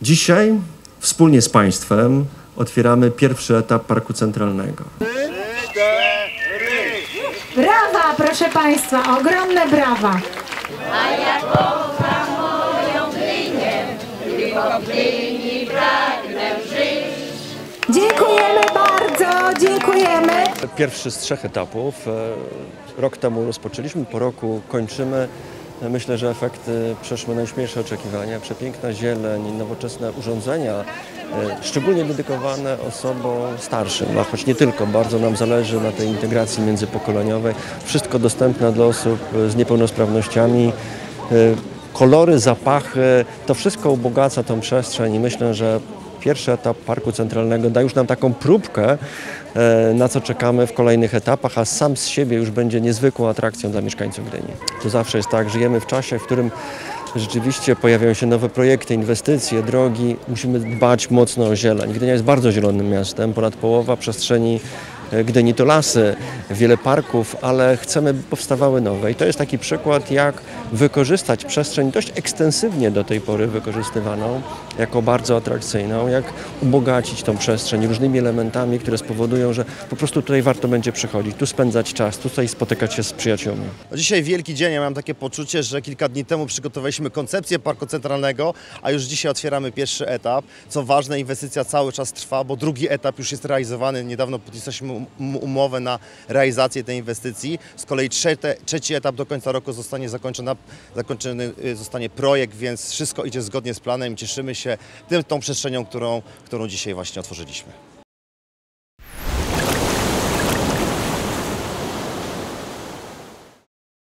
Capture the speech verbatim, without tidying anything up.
Dzisiaj wspólnie z Państwem otwieramy pierwszy etap Parku Centralnego. Brawa, proszę Państwa, ogromne brawa. A ja kocham moją Gdynię, tylko w Gdyni pragnę żyć. Dziękujemy bardzo, dziękujemy. Pierwszy z trzech etapów. Rok temu rozpoczęliśmy, po roku kończymy. Myślę, że efekty przeszły najśmielsze oczekiwania. Przepiękna zieleń, nowoczesne urządzenia, szczególnie dedykowane osobom starszym, a choć nie tylko, bardzo nam zależy na tej integracji międzypokoleniowej. Wszystko dostępne dla osób z niepełnosprawnościami. Kolory, zapachy, to wszystko ubogaca tą przestrzeń i myślę, że pierwszy etap Parku Centralnego da już nam taką próbkę, na co czekamy w kolejnych etapach, a sam z siebie już będzie niezwykłą atrakcją dla mieszkańców Gdyni. To zawsze jest tak, żyjemy w czasie, w którym rzeczywiście pojawiają się nowe projekty, inwestycje, drogi. Musimy dbać mocno o zieleń. Gdynia jest bardzo zielonym miastem, ponad połowa przestrzeni Gdyni to lasy, wiele parków, ale chcemy, by powstawały nowe. I to jest taki przykład, jak wykorzystać przestrzeń dość ekstensywnie do tej pory wykorzystywaną, jako bardzo atrakcyjną, jak ubogacić tą przestrzeń różnymi elementami, które spowodują, że po prostu tutaj warto będzie przychodzić, tu spędzać czas, tutaj spotykać się z przyjaciółmi. Dzisiaj wielki dzień, ja mam takie poczucie, że kilka dni temu przygotowaliśmy koncepcję Parku Centralnego, a już dzisiaj otwieramy pierwszy etap. Co ważne, inwestycja cały czas trwa, bo drugi etap już jest realizowany. Niedawno podpisaliśmy umowę na realizację tej inwestycji. Z kolei trzeci etap do końca roku zostanie zakończony, zakończony zostanie projekt, więc wszystko idzie zgodnie z planem i cieszymy się tym, tą przestrzenią, którą, którą dzisiaj właśnie otworzyliśmy.